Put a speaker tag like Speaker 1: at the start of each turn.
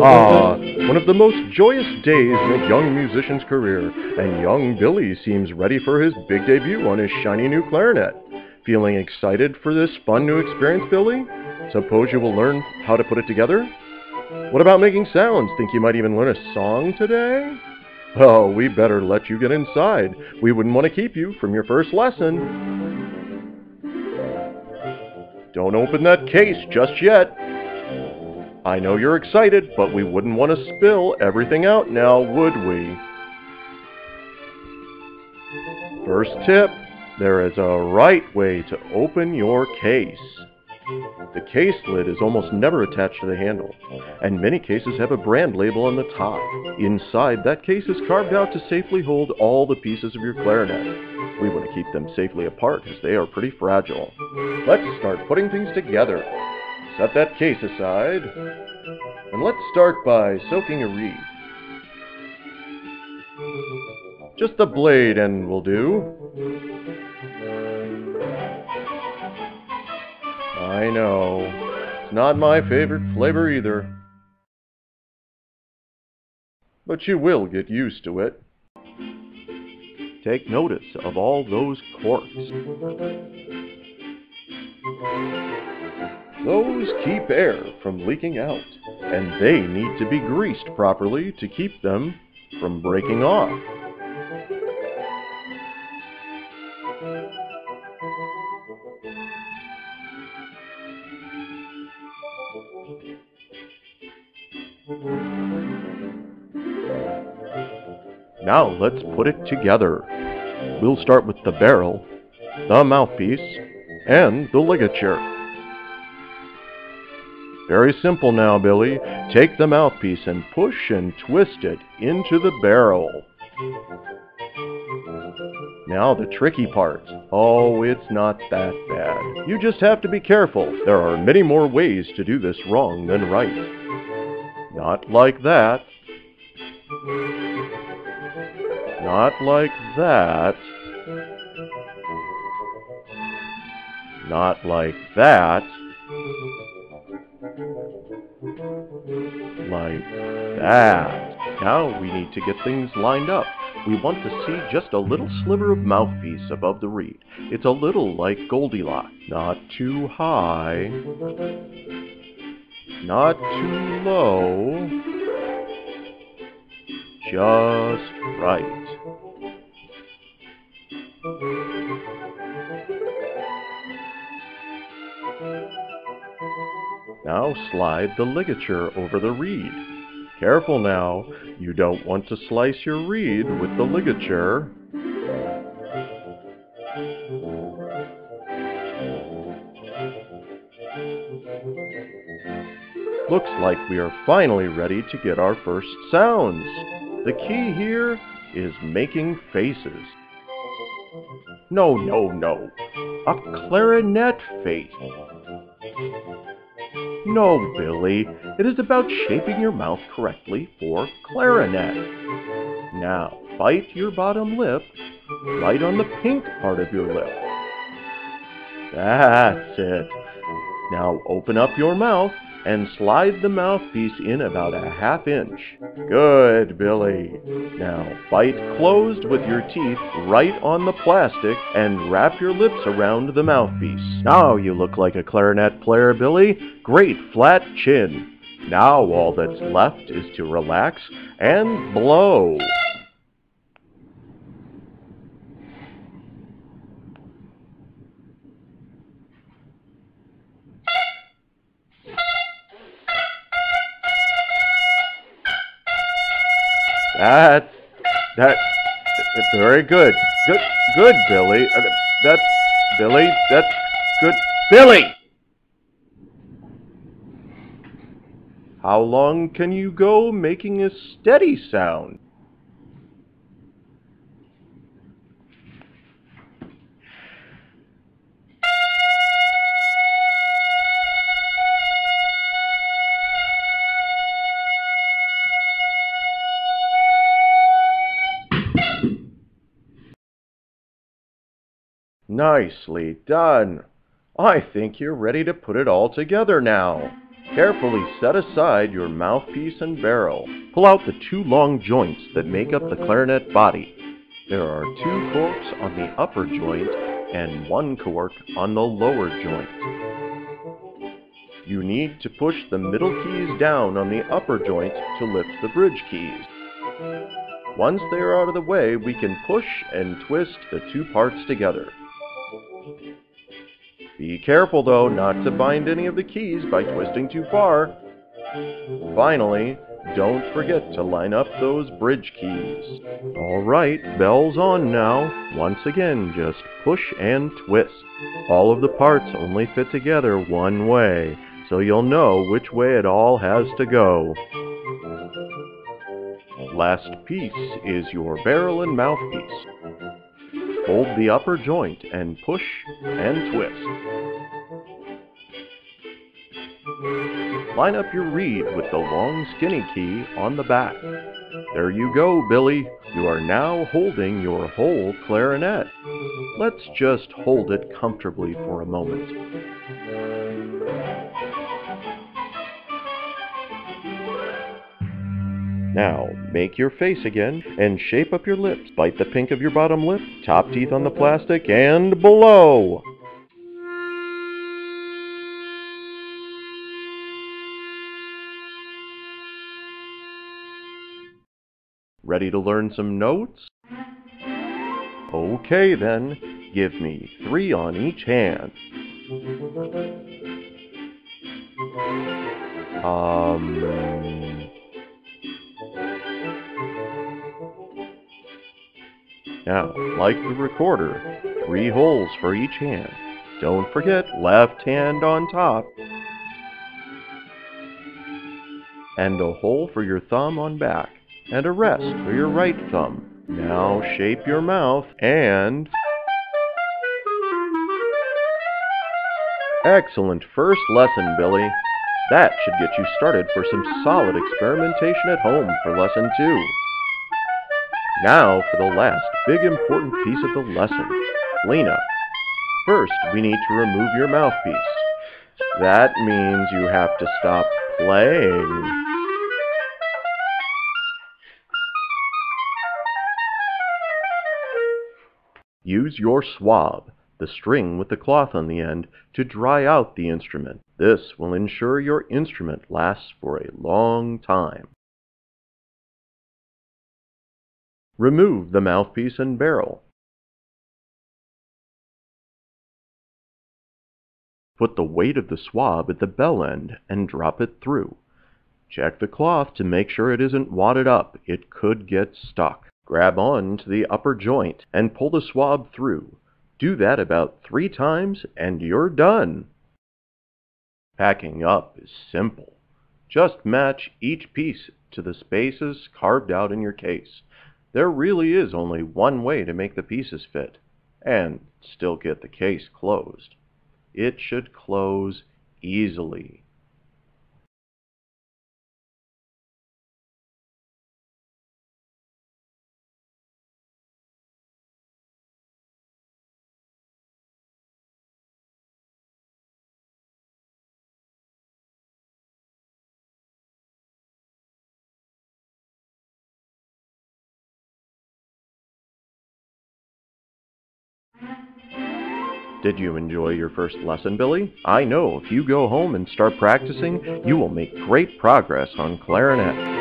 Speaker 1: Ah, one of the most joyous days in a young musician's career, and young Billy seems ready for his big debut on his shiny new clarinet. Feeling excited for this fun new experience, Billy? Suppose you will learn how to put it together? What about making sounds? Think you might even learn a song today? Oh, we better let you get inside. We wouldn't want to keep you from your first lesson. Don't open that case just yet. I know you're excited, but we wouldn't want to spill everything out now, would we? First tip, there is a right way to open your case. The case lid is almost never attached to the handle, and many cases have a brand label on the top. Inside, that case is carved out to safely hold all the pieces of your clarinet. We want to keep them safely apart as they are pretty fragile. Let's start putting things together. Set that case aside, and let's start by soaking a reed. Just the blade end will do. I know, it's not my favorite flavor either, but you will get used to it. Take notice of all those corks. Those keep air from leaking out, and they need to be greased properly to keep them from breaking off. Now let's put it together. We'll start with the barrel, the mouthpiece, and the ligature. Very simple now, Billy. Take the mouthpiece and push and twist it into the barrel. Now the tricky part. Oh, it's not that bad. You just have to be careful. There are many more ways to do this wrong than right. Not like that. Not like that. Not like that. Like that. Now we need to get things lined up. We want to see just a little sliver of mouthpiece above the reed. It's a little like Goldilocks. Not too high. Not too low. Just right. Now slide the ligature over the reed. Careful now, you don't want to slice your reed with the ligature. Looks like we are finally ready to get our first sounds. The key here is making faces. No, no, no. A clarinet face. No, Billy. It is about shaping your mouth correctly for clarinet. Now, bite your bottom lip right on the pink part of your lip. That's it. Now open up your mouth and slide the mouthpiece in about a ½ inch. Good, Billy. Now bite closed with your teeth right on the plastic and wrap your lips around the mouthpiece. Now you look like a clarinet player, Billy. Great flat chin. Now all that's left is to relax and blow. That's very good. Good, Billy. Billy, that's good. Billy! How long can you go making a steady sound? Nicely done. I think you're ready to put it all together now. Carefully set aside your mouthpiece and barrel. Pull out the two long joints that make up the clarinet body. There are two corks on the upper joint and one cork on the lower joint. You need to push the middle keys down on the upper joint to lift the bridge keys. Once they are out of the way, we can push and twist the two parts together. Be careful though not to bind any of the keys by twisting too far. Finally, don't forget to line up those bridge keys. Alright, bells on now. Once again, just push and twist. All of the parts only fit together one way, so you'll know which way it all has to go. Last piece is your barrel and mouthpiece. Hold the upper joint and push and twist. Line up your reed with the long skinny key on the back. There you go, Billy. You are now holding your whole clarinet. Let's just hold it comfortably for a moment. Now, make your face again and shape up your lips. Bite the pink of your bottom lip, top teeth on the plastic, and blow! Ready to learn some notes? Okay then, give me 3 on each hand. Now, like the recorder, 3 holes for each hand. Don't forget, left hand on top. And a hole for your thumb on back. And a rest for your right thumb. Now shape your mouth and... Excellent first lesson, Billy. That should get you started for some solid experimentation at home for lesson 2. Now for the last big important piece of the lesson, cleanup. First, we need to remove your mouthpiece. That means you have to stop playing. Use your swab, the string with the cloth on the end, to dry out the instrument. This will ensure your instrument lasts for a long time. Remove the mouthpiece and barrel. Put the weight of the swab at the bell end and drop it through. Check the cloth to make sure it isn't wadded up. It could get stuck. Grab on to the upper joint and pull the swab through. Do that about 3 times and you're done. Packing up is simple. Just match each piece to the spaces carved out in your case. There really is only one way to make the pieces fit and still get the case closed. It should close easily. Did you enjoy your first lesson, Billy? I know if you go home and start practicing, you will make great progress on clarinet.